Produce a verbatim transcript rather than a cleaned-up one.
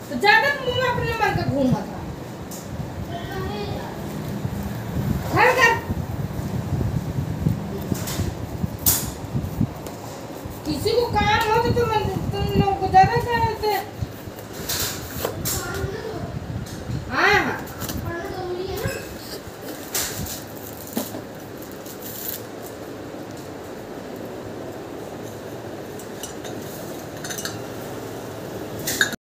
तो ज्यादा मुंह में अपने मन का घूम मत। खड़ कर, किसी को काम हो तो तुम तुम लोग को ज्यादा क्या होते